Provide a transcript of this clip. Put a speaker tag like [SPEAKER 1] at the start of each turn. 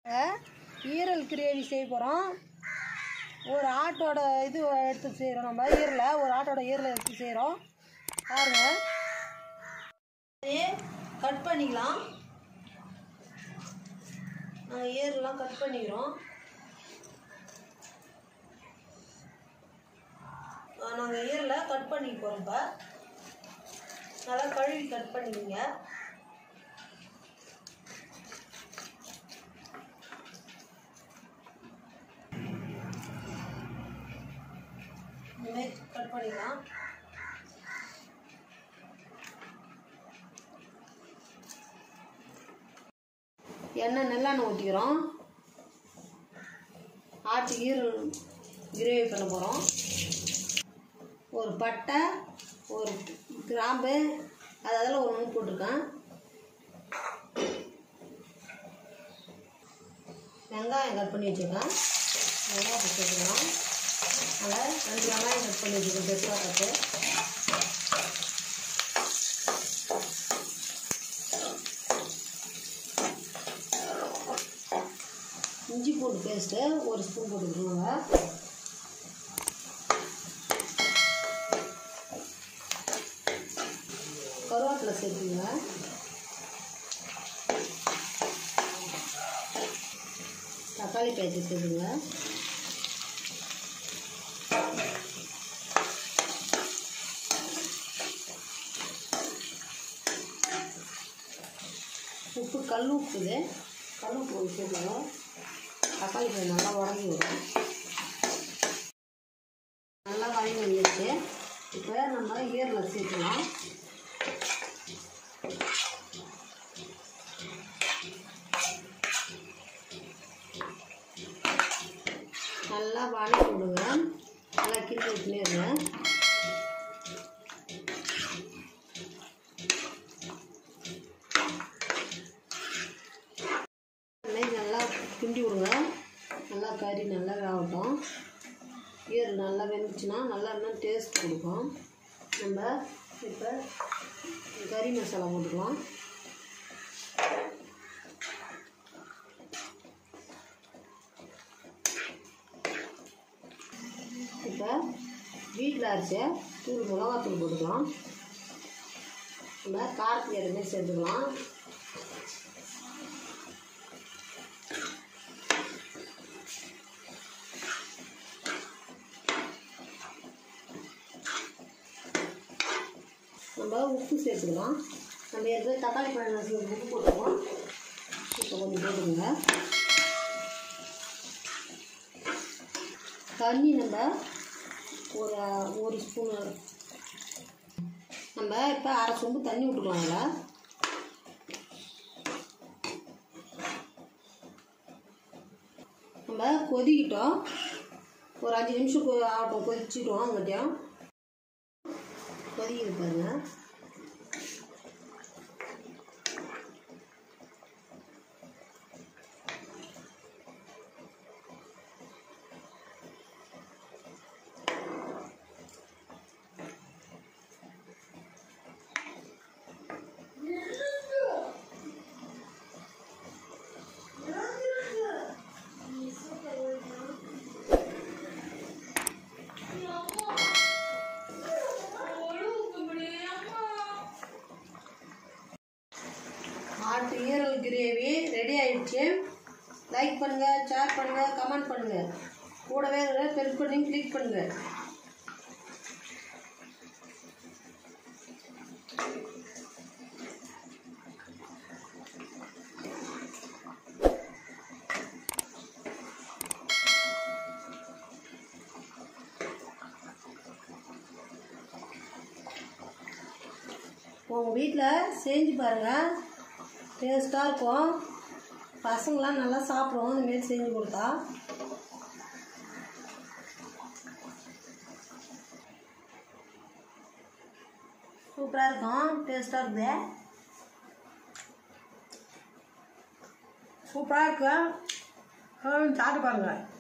[SPEAKER 1] ஈரல் கிரேவி செய்ய போகிறோம். ஒரு ஆட்டோட இது எடுத்து செய்கிறோம். நம்ம ஈரலை ஒரு ஆட்டோட ஈரலை எடுத்து செய்கிறோம். பாருங்கள், கட் பண்ணிக்கலாம். நாங்கள் ஈரலாம் கட் பண்ணிக்கிறோம். நாங்கள் ஈரலை கட் பண்ணிக்க போகிறோம். இப்போ நல்லா கழுவி கட் பண்ணிக்கிங்க. இந்தமாரி கட் பண்ணிக்கலாம். எண்ணெய் நல்லெண்ணெய் ஊற்றிக்கிறோம். ஆட்டு ஈரல் கிரேவி பண்ண போகிறோம். ஒரு பட்டை, ஒரு கிராம்பு, அதெல்லாம் ஒரு மணி போட்டிருக்கேன். வெங்காயம் கட் பண்ணி வச்சுருக்கேன். வெங்காயத்தை சேர்த்துக்கலாம். அதில் 2 வெங்காயம் கட் பண்ணி வச்சுருக்கேன் பெருசாக பார்த்து. இஞ்சி பூண்டு பேஸ்ட்டு 1 ஸ்பூன் போட்டுக்கணுங்க. கருவேப்பிலை சேர்த்துங்க. தக்காளி பேஸ்ட் சேர்த்துங்க. உப்பு, கல் உப்பு சேர்த்துக்கலாம். தக்காளி பேஸ்ட் நல்லா உடஞ்சி வரும். நல்லா வதங்கி வந்துடுச்சு. இப்போ நம்ம ஈரலை சேர்க்கலாம். நல்லா வதக்கி விடுங்க. நல்லா கிண்டி வச்சுனே இருங்க. நல்லா கிண்டி விடுங்க. நல்லா கறி நல்லா வேகட்டும். ஈரல் நல்லா வெந்துச்சுன்னா நல்லா இன்னும் டேஸ்ட் கொடுக்கும். நம்ம இப்போ கறி மசாலா போட்டுக்கலாம். இப்போ வீட்டில் அரைச்ச தூள் மிளகாத்தூள் போட்டுக்கலாம். நம்ம காரத்துக்கு எதுவுமே சேர்த்துக்கலாம். நம்ம உப்பு சேர்த்துக்கலாம். நம்ம ஏற்கனவே தக்காளி பழம் உப்பு போட்டுக்கலாம். இப்போ கொஞ்சம் போட்டுக்கோங்க. தண்ணி நம்ம ஒரு ஸ்பூனு, நம்ம இப்போ 1/2 சொம்பு தண்ணி விட்டுக்கலாம். அதில் நம்ம கொதிக்கிட்டோம். ஒரு 5 நிமிஷம் ஆகட்டும். கொதிச்சுட்டோம். அங்கிட்டையும் கொதிக்குது பாருங்க. ஆட்டு ஈரல் கிரேவி ரெடி ஆயிடுச்சு. லைக் பண்ணுங்கள், ஷேர் பண்ணுங்கள், கமெண்ட் பண்ணுங்கள். கூடவே பெல் பண்ணி கிளிக் பண்ணுங்கள். உங்கள் வீட்டில் செஞ்சு பாருங்கள். டேஸ்ட்டாக இருக்கும். பசங்களாம் நல்லா சாப்பிடுவோம் இந்தமாரி செஞ்சு கொடுத்தா. சூப்பராக இருக்கும். டேஸ்ட்டாக இருக்குது. சூப்பராக இருக்கு. சாப்பிட்டு பாருங்கள்.